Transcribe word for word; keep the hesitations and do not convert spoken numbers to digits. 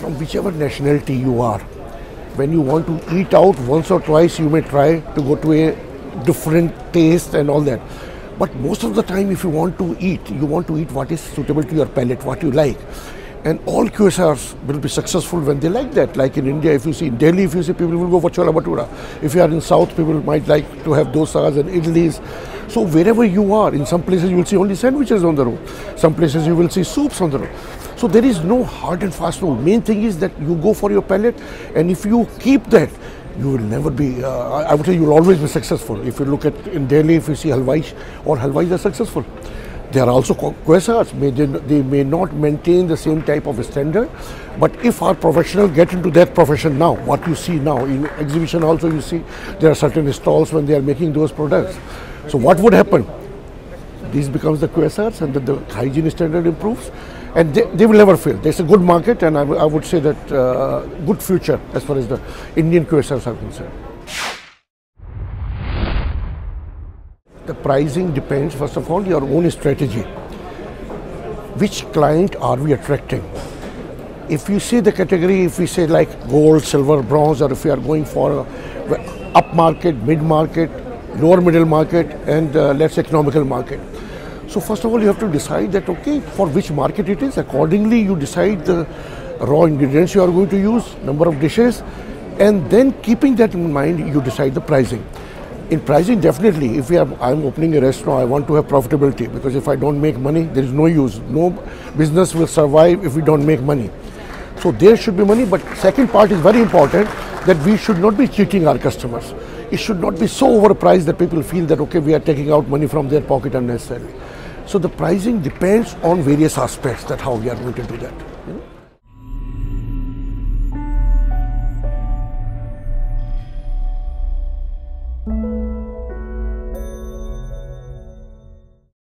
from whichever nationality you are, when you want to eat out once or twice, you may try to go to a different taste and all that. But most of the time, if you want to eat, you want to eat what is suitable to your palate, what you like. And all Q S Rs will be successful when they like that. Like in India, if you see, in Delhi, if you see, people will go for chola bhatura. If you are in South, people might like to have dosas and idlis. So wherever you are, in some places you will see only sandwiches on the road. Some places you will see soups on the road. So there is no hard and fast rule. Main thing is that you go for your palate, and if you keep that, you will never be, uh, I would say you will always be successful. If you look at in Delhi, if you see halwais, all halwais are successful. There are also Q S Rs, may they, they may not maintain the same type of standard, but if our professionals get into that profession now, what you see now, in exhibition also you see, there are certain stalls when they are making those products. So what would happen? This becomes the Q S Rs, and the, the hygiene standard improves, and they, they will never fail. There's a good market, and I, I would say that uh, good future as far as the Indian Q S Rs are concerned. The pricing depends, first of all, your own strategy. Which client are we attracting? If you see the category, if we say like gold, silver, bronze, or if we are going for up market, mid market, lower middle market, and uh, let's say economical market. So first of all, you have to decide that, okay, for which market it is. Accordingly, you decide the raw ingredients you are going to use, number of dishes, and then keeping that in mind, you decide the pricing. In pricing, definitely, if we are, I'm opening a restaurant, I want to have profitability, because if I don't make money, there is no use. No business will survive if we don't make money. So there should be money, but second part is very important, that we should not be cheating our customers. It should not be so overpriced that people feel that, okay, we are taking out money from their pocket unnecessarily. So the pricing depends on various aspects, that how we are going to do that. You know?